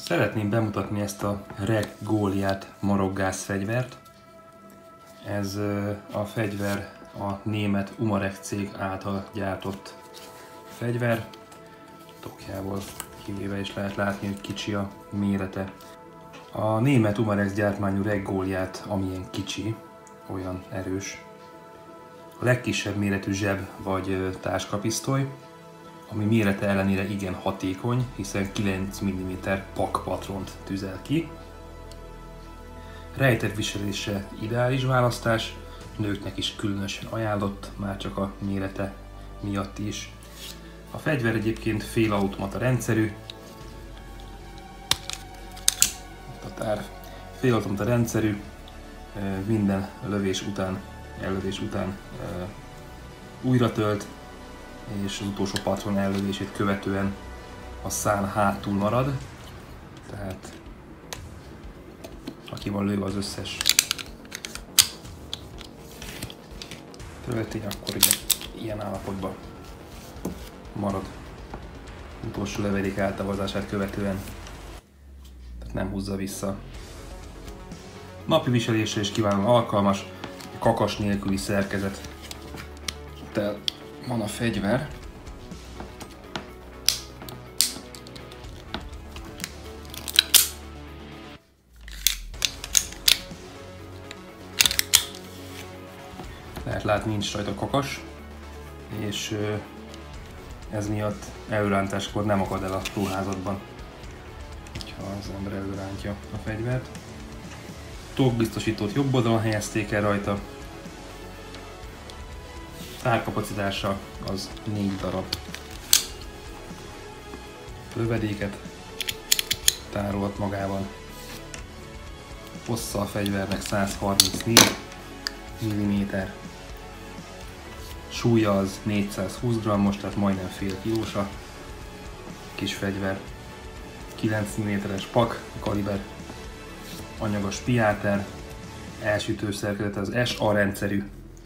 Szeretném bemutatni ezt a Reg Goliath marokgáz fegyvert. Ez a fegyver a német Umarex cég által gyártott fegyver. Tokjából kivéve is lehet látni, hogy kicsi a mérete. A német Umarex gyártmányú Reg Goliath, amilyen kicsi, olyan erős. A legkisebb méretű zseb vagy táskapisztoly, ami mérete ellenére igen hatékony, hiszen 9 mm pakpatront tüzel ki. Rejtett viselése ideális választás, nőknek is különösen ajánlott, már csak a mérete miatt is. A fegyver egyébként félautomata rendszerű. Félautomata rendszerű, minden ellövés után újra tölt, és az utolsó patron ellövését követően a szán hátul marad, tehát aki van lőve az összes töltény, akkor ugye ilyen állapotban marad utolsó lövedék eltavazását követően, tehát nem húzza vissza. Napi viselésre is kiválóan alkalmas, kakas nélküli szerkezettel van a fegyver. Lehet látni, nincs rajta kakas, és ez miatt előrántáskor nem akad el a ruházatban, ha az ember előrántja a fegyvert. Torkbiztosítót jobb oldalon helyezték el rajta. Tárkapacitása az 4 darab lövedéket tárolhat magában. Hossza a fegyvernek 134 mm. Súlya az 420 g-os, tehát majdnem fél kilós a kis fegyver. 9 mm-es pak, kaliber, anyagos piáter, elsütő szerkezete az SA rendszerű,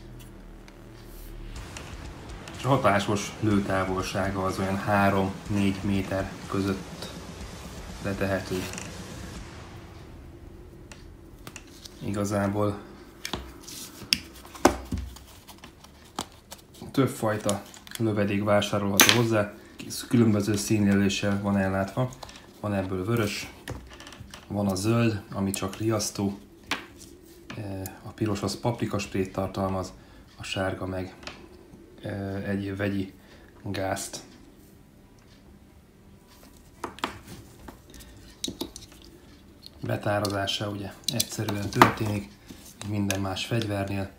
és a hatásos lőtávolsága az olyan 3-4 méter között letehető. Igazából többfajta lövedék vásárolható hozzá, különböző színjelöléssel van ellátva. Van ebből vörös, van a zöld, ami csak riasztó, a piros az paprikasprét tartalmaz, a sárga meg egy vegyi gázt. Betározása ugye egyszerűen történik, minden más fegyvernél.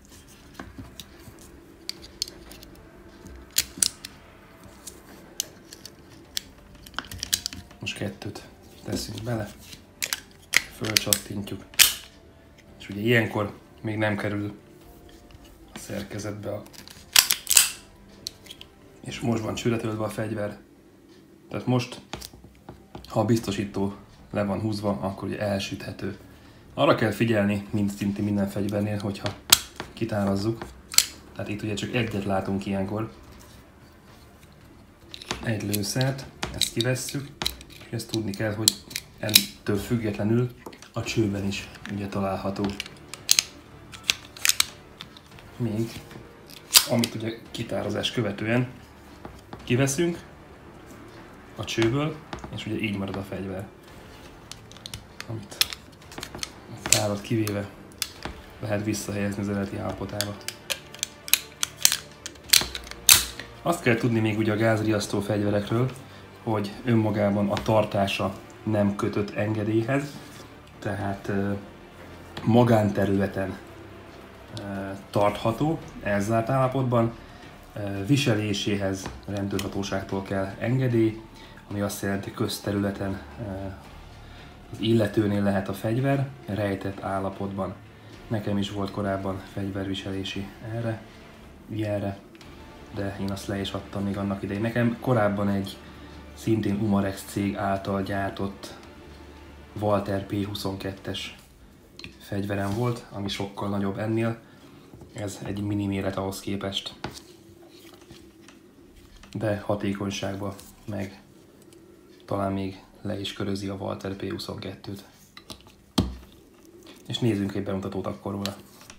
Most 2-t teszünk bele, fölcsattintjuk, és ugye ilyenkor még nem kerül a szerkezetbe és most van csőretöltve a fegyver. Tehát most, ha a biztosító le van húzva, akkor ugye elsüthető. Arra kell figyelni, szinte minden fegyvernél, hogyha kitárazzuk. Tehát itt ugye csak egyet látunk ilyenkor. Egy lőszert, ezt kivesszük, és ezt tudni kell, hogy ettől függetlenül a csőben is ugye található. Még, amit ugye kitározás követően kiveszünk a csőből, és ugye így marad a fegyver, amit a tárat kivéve lehet visszahelyezni az eredeti állapotába. Azt kell tudni még ugye a gázriasztó fegyverekről, hogy önmagában a tartása nem kötött engedélyhez, tehát magánterületen tartható, elzárt állapotban, viseléséhez rendőrhatóságtól kell engedély, ami azt jelenti, közterületen az illetőnél lehet a fegyver rejtett állapotban. Nekem is volt korábban fegyverviselési ilyenre, de én azt le is adtam még annak idején. Nekem korábban egy szintén Umarex cég által gyártott Walther P22-es fegyverem volt, ami sokkal nagyobb ennél. Ez egy mini méret ahhoz képest. De hatékonyságban meg talán még le is körözi a Walther P22-t. És nézzünk egy bemutatót akkor róla.